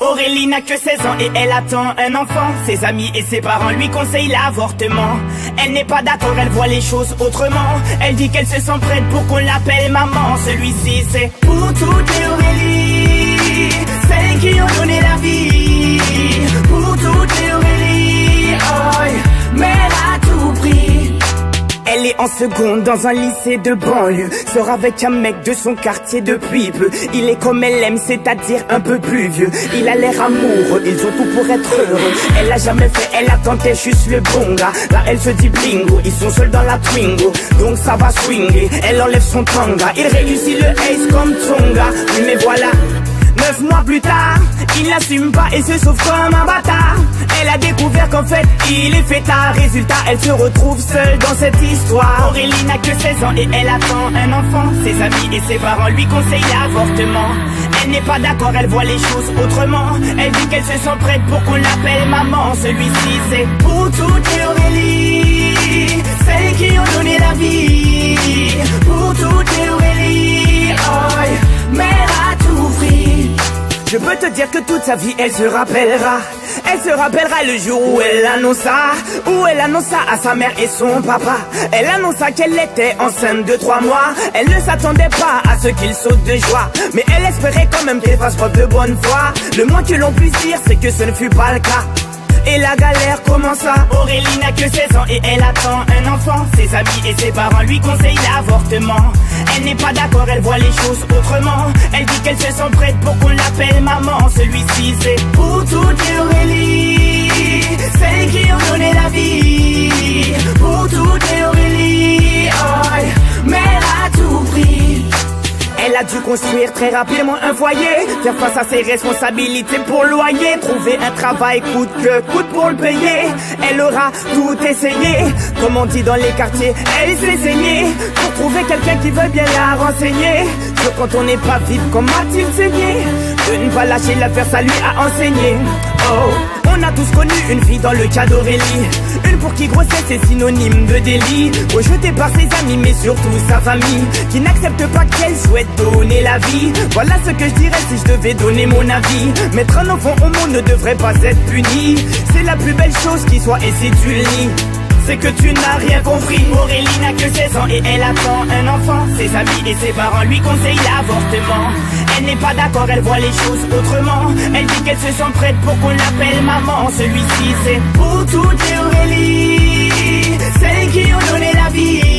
Aurélie n'a que 16 ans et elle attend un enfant. Ses amis et ses parents lui conseillent l'avortement. Elle n'est pas d'accord, elle voit les choses autrement. Elle dit qu'elle se sent prête pour qu'on l'appelle maman. Celui-ci c'est pour toutes les Aurélie, celles qui ont donné la vie. Pour toutes les Aurélie, oh, mère à tout prix. Elle est en seconde dans un lycée de banlieue, sort avec un mec de son quartier depuis peu. Il est comme elle aime, c'est-à-dire un peu plus vieux. Il a l'air amoureux, ils ont tout pour être heureux. Elle a jamais fait, elle attendait juste le bon gars. Là elle se dit bingo, ils sont seuls dans la Twingo, donc ça va swinguer. Elle enlève son tanga, il réussit le ace comme Tonga. Oui mais voilà, 9 mois plus tard, il n'assume pas et se sauve comme un bâtard. Elle a découvert qu'en fait, il est fêtard. Résultat, elle se retrouve seule dans cette histoire. Aurélie n'a que 16 ans et elle attend un enfant. Ses amis et ses parents lui conseillent l'avortement. Elle n'est pas d'accord, elle voit les choses autrement. Elle dit qu'elle se sent prête pour qu'on l'appelle maman. Celui-ci c'est pour toutes les Aurélie, celles qui ont donné la vie. Pour toutes les Aurélie, oh, mère à tout prix. Je peux te dire que toute sa vie elle se rappellera. Elle se rappellera le jour où elle annonça à sa mère et son papa. Elle annonça qu'elle était enceinte de 3 mois. Elle ne s'attendait pas à ce qu'il saute de joie, mais elle espérait quand même qu'elle fasse preuve de bonne foi. Le moins que l'on puisse dire c'est que ce ne fut pas le cas. Et la galère commença. Aurélie n'a que 16 ans et elle attend un enfant. Ses amis et ses parents lui conseillent l'avortement. Elle n'est pas d'accord, elle voit les choses autrement. Elle dit qu'elle se sent prête pour qu'on l'appelle maman. Celui-ci c'est pour toutes les Aurélie, celles qui ont donné la vie. Pour toutes les Aurélie, oh, mère à tout prix. Elle a dû construire très rapidement un foyer, faire face à ses responsabilités pour le loyer, trouver un travail coûte que coûte pour le payer. Elle aura tout essayé, comme on dit dans les quartiers, elle s'est saignée pour trouver quelqu'un qui veut bien la renseigner sur quand on n'est pas vite, comme a-t-il saigné. De ne pas lâcher l'affaire, ça lui a enseigné. Oh, on a tous connu une fille dans le cas d'Aurélie, une pour qui grossesse est synonyme de délit, rejetée par ses amis mais surtout sa famille, qui n'accepte pas qu'elle souhaite donner la vie. Voilà ce que je dirais si je devais donner mon avis. Mettre un enfant au monde ne devrait pas être puni. C'est la plus belle chose qui soit et si tu le nies, c'est que tu n'as rien compris. Aurélie n'a que 16 ans et elle attend un enfant. Ses amis et ses parents lui conseillent l'avortement. Elle n'est pas d'accord, elle voit les choses autrement. Elle dit qu'elle se sent prête pour qu'on l'appelle maman. Celui-ci c'est pour toutes les Aurélie, celles qui ont donné la vie.